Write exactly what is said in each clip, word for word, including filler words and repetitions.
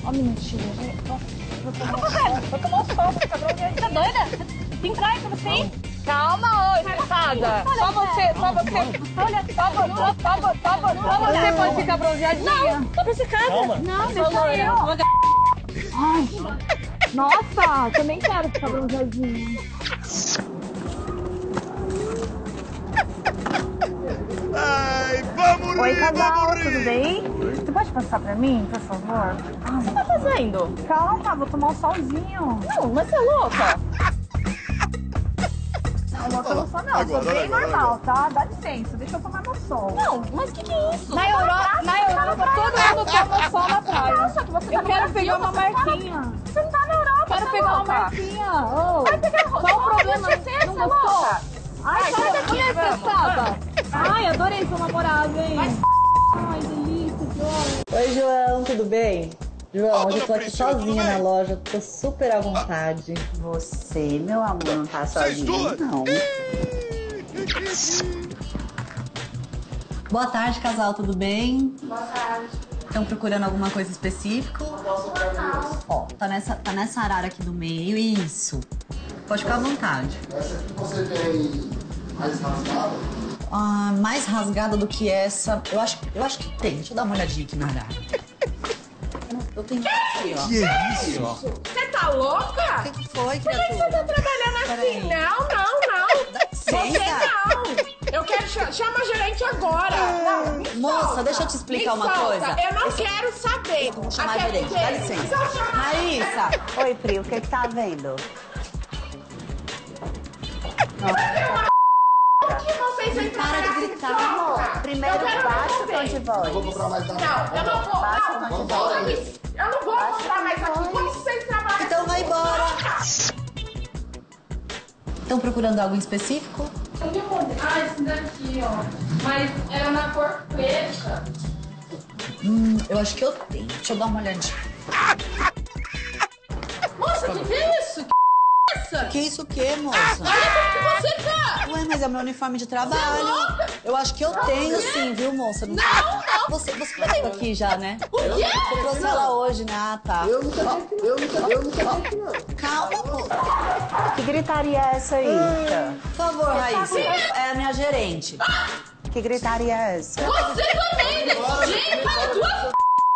Ó, mentira, gente. Nossa, vou tomar um sol. Vou tomar um sol, fica bronzeadinha. Tá doida? Tem praia pra você ir? Calma, ô, estressada. Só você, só você. Olha, só você, só você, só você, só você pode ficar bronzeadinha. Não, tô pra casa. Calma. Não, deixa eu. Ai, nossa, também quero ficar bronzeadinha. Ai, vamos Oi, rir, casal, vamos rir. tudo bem? Você pode passar pra mim, por favor? O que você tá fazendo? Calma, vou tomar um solzinho. Não, mas você é louca? Não, louca eu não sou não, eu sou bem normal, tá? Dá licença, deixa eu tomar meu sol. Não, mas o que, que é isso? Na Europa, na Europa todo mundo toma sol na praia. Nossa, que você eu quero pegar uma marquinha. Você não tá na Europa, quero pegar uma marquinha. Vai pegar qual o problema? Não gostou? Ai, sai daqui, estressada. Ai, adorei seu namorado, hein? Ai, delícia, João. Oi, João, tudo bem? João, hoje eu tô aqui Priscila, tudo sozinha bem? na loja, tô super à vontade. Você, meu amor, não tá Vocês sozinho, duas? não. Boa tarde, casal, tudo bem? Boa tarde. Estão procurando alguma coisa específica? Ó, tá nessa, tá nessa arara aqui do meio, isso. Pode ficar à vontade. Essa aqui você tem mais rasgada? Ah, mais rasgada do que essa, eu acho, eu acho que tem. Deixa eu dar uma olhadinha aqui na arara. Eu tenho aqui, ó. Que isso? Você tá louca? O que, que foi, Por que que você tá trabalhando assim? Não, não, não. Você não. Eu quero... Ch chama a gerente agora. Não, me Moça, solta. deixa eu te explicar Me uma solta. coisa. Eu não quero saber. Vou chamar a Até gerente, porque- dá licença. Se eu chamar- Raíssa, Oi, Pri, o que que tá vendo? O que vocês vêm para de trabalhar gritar, assim, amor. solta? Primeiro, Eu quero baixa o tom saber. de Vou voz. comprar mais da Não, eu não vou. Baixa o Não, tom de não, voz. eu não vou comprar mais aqui. Como vocês trabalham? então vai embora. Estão procurando algo em específico? Ah, esse daqui, ó. Mas era na cor preta. Hum, eu acho que eu tenho. Deixa eu dar uma olhadinha. Moça, o que, que é isso? Que é essa? Que isso o quê, moça? Olha como que você tá. Ué, mas é o meu uniforme de trabalho. louca? Eu acho que eu tenho sim, viu, moça? Não, não. Você, você veio aqui já, né? O quê? Você trouxe ela hoje, né? Ah, tá. Eu nunca vi, eu nunca, eu nunca vi aqui, não. Calma, pô. Que gritaria é essa aí? Por favor, Raíssa. É a minha gerente. Que gritaria é essa? Você também, né? Gente, para duas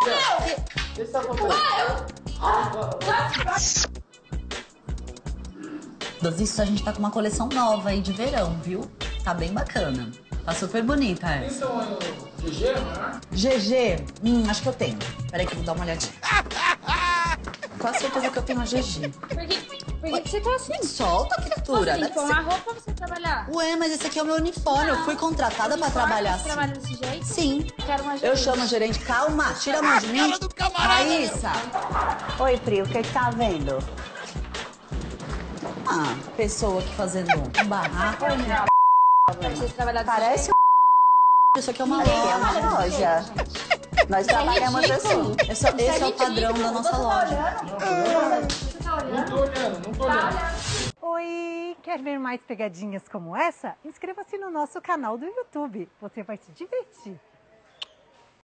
Das isso, a gente tá com uma coleção nova aí de verão, viu? Tá bem bacana. Tá super bonita essa. G G, né? G G? Hum, acho que eu tenho. Peraí que eu vou dar uma olhadinha. Quase certeza que eu tenho a G G. Por que, por que você tá assim? Solta, criatura. Assim, Deve com ser- uma roupa pra você trabalhar. Ué, mas esse aqui é o meu uniforme. Eu fui contratada pra trabalhar Você assim. trabalha desse jeito? Sim. Quero uma Eu gerente. chamo a gerente. Calma, tira a mão de mim. Cara do camarada, Raíssa. Oi, Pri, o que que tá vendo? Ah, pessoa aqui fazendo um barraco. Pra vocês trabalhar desse Parece jeito. Isso aqui é uma Aqui é uma loja. loja. Nós trabalhamos ridículo. assim. Esse, é- esse é o padrão da nossa loja. Oi, quer ver mais pegadinhas como essa? Inscreva-se no nosso canal do YouTube. Você vai se divertir.